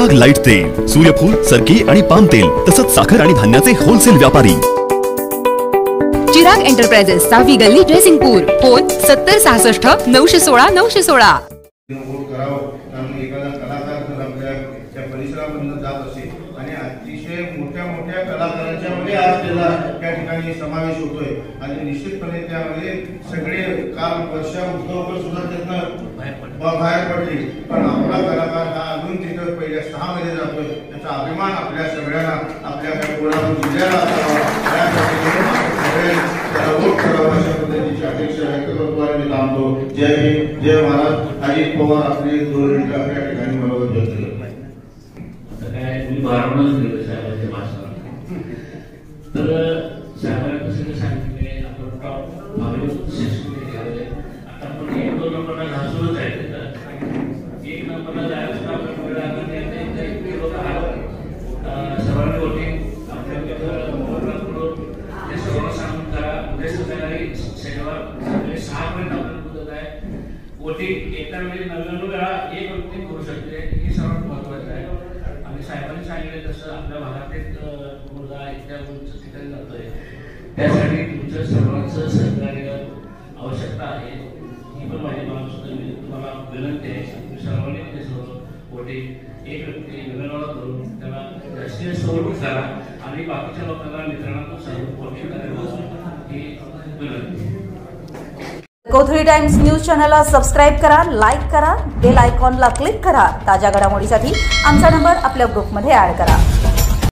Chirag light तेल, सूर्यफूल, सरकी आणि पाम तेल तसंच साखर आणि धान्याचे होलसेल व्यापारी। चिराग एंटरप्राइजेस, 6वी गल्ली, जयसिंगपूर। फोन 7066 916 916। अतिशय मोठ्या कलाकारांच्या मध्ये आज त्याला त्या ठिकाणी समावेश होतोय आणि निश्चितपणे त्यामध्ये सगळे काल वर्षा उद्धवकर सुद्धा त्यातनं बाहेर पडली, पण आपला कलाकार हा अजून तिथं पहिल्या 6 मध्ये जातोय। त्याचा अभिमान आपल्या सगळ्यांना, आपल्या कोल्हापूर जिल्ह्याला अशा पद्धतीची अपेक्षा व्यक्त करतो आणि मी थांबतो। जय हिंद, जय महाराज। अजित पवार आपले 2 मिनिटं आपल्या ठिकाणी मला व्यक्त केलं। मी बारावूनच गेलो साहेबांच्या भाषणात, तर साहेबांनी कसं सांगितले आपण टॉप 5 शिक्षण केले। आता आपण 1-2 नंबरला घासूनच आहे, तर 1 नंबरला जायचं आपण वेळ सर्वांनी वोटिंग आपल्याकडे ते सर्व सांगून करा। उद्या सकाळी शनिवार 6 पर्यंत आपल्याला मुदत आहे। वोटिंग एका वेळी 99 वेळा एक व्यक्ती करू शकते, हे सर्वात महत्वाचं आहे। आणि साहेबांनी सांगितलं तसं आपल्या भागात एक मुलगा इतक्या उंच ठिकाणी जातोय, त्यासाठी तुमच्या सर्वांचं सहकार्य आवश्यकता आहे। ही पण माझी तुम्हाला विनंती आहे। तुम्ही सर्वांनी त्याच्यासोबत वोटिंग एक व्यक्ती वेगवेगळा करून त्याला जास्तीत जास्त वोट करा आणि बाकीच्या लोकांना मित्रांना सर्व वोटिंग करायला ही विनंती। कोथळी टाइम्स न्यूज चॅनलला सबस्क्राइब करा, लाईक करा, बेल आयकॉनला क्लिक करा। ताज्या घडामोडीसाठी आमचा नंबर आपल्या ग्रुपमध्ये ऍड करा।